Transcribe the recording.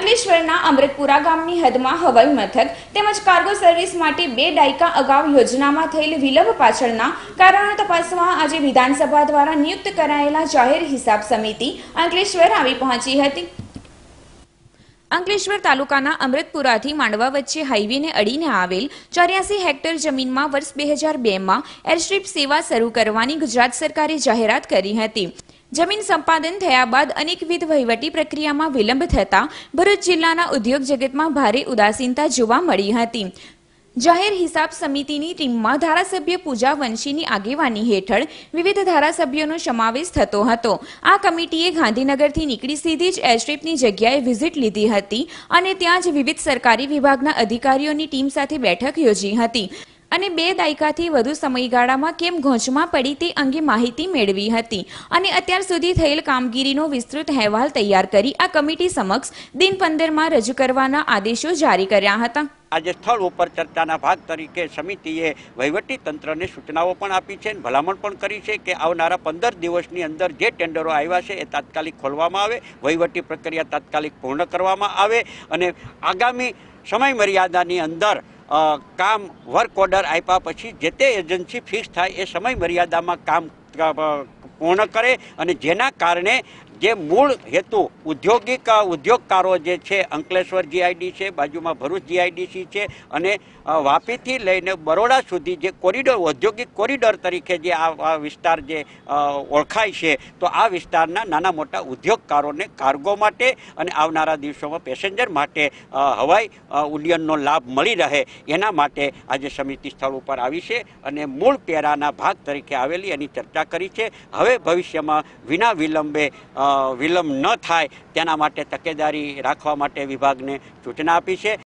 અંકલેશ્વરના અમૃતપુરા ગામની હદમાં હવાઈ મથક તેમજ કાર્ગો સર્વિસ માટે 2 દાયકા અગાઉ યોજનામાં થયેલ વિલંબ પાછળના કારણો તપાસવા આજે વિધાનસભા દ્વારા નિયુક્ત કરાયેલા જાહેર હિસાબ સમિતિ અંકલેશ્વર આવી પહોંચી હતી। અંકલેશ્વર તાલુકાના અમૃતપુરાથી માંડવા વચ્ચે હાઈવેને અડીને આવેલ 84 હેક્ટર જમીનમાં વર્ષ 2002માં એરસ્ટ્રીપ સેવા શરૂ કરવાની ગુજરાત સરકારે જાહેરાત કરી હતી। जमीन संपादन थया बाद अनेकविध वहीवटी प्रक्रिया में विलंब थता भरूच जिल्लाना उद्योग जगत में भारे उदासीनता जोवा मळी हती। जाहेर हिसाब समितिनी टीममां धारासभ्य पूजा वंशीनी आगेवानी हेठळ विविध धारासभ्योनो समावेश थतो हतो। आ कमिटीए गांधीनगरथी नीकळी सीधी ज एरस्ट्रीपनी जग्याए विजिट लीधी हती अने त्यां ज विविध सरकारी विभागना अधिकारीओनी टीम साथे बैठक योजी हती અને 2 દાયકાથી વધુ સમયગાળામાં કેમ ઘોંચમાં પડી તે અંગે માહિતી મેળવી હતી અને અત્યાર સુધી થયેલ કામગીરીનો વિસ્તૃત અહેવાલ તૈયાર કરી આ કમિટી સમક્ષ દિન 15માં રજૂ કરવાના આદેશો જારી કર્યા હતા। आज स्थल पर चर्चा भाग तरीके समितिए वहीवटी तंत्रने सूचनाओं पण आपी छे, भलामण पण करी छे कि आवनारा 15 दिवसनी अंदर जे टेंडरो आव्या छे ए तात्कालिक खोलवामां आवे, वहीवटी प्रक्रिया तात्कालिक पूर्ण करवामां आवे अने आगामी समय मर्यादानी अंदर काम वर्क ऑर्डर आप्या पछी जे ते एजन्सी फिक्स थाय ए समय मर्यादामां काम पूर्ण करे अने जेना कारणे जे मूल हेतु उद्योगकारो जे छे अंकलेश्वर जीआईडी छे, बाजुमां भरूच जीआईडीसी छे अने वापीथी लईने बरोड़ा सुधी जे कोरिडोर औद्योगिक कोरिडोर तरीके जे आ विस्तार जे ओळखाय छे तो आ विस्तारना नाना मोटा उद्योगकारोने कार्गो माटे अने आवनारा दिवसोमां पेसेंजर माटे हवाई उड्डयननो लाभ मळी रहे एना माटे आज समिति स्थळ उपर आवी छे अने मूळ पेराना भाग तरीके आवेली एनी चर्चा करी छे। हवे भविष्यमां विना विलंबे विलंब न थाय तेना माटे तकेदारी राखवा माटे विभागने सूचना आपी छे।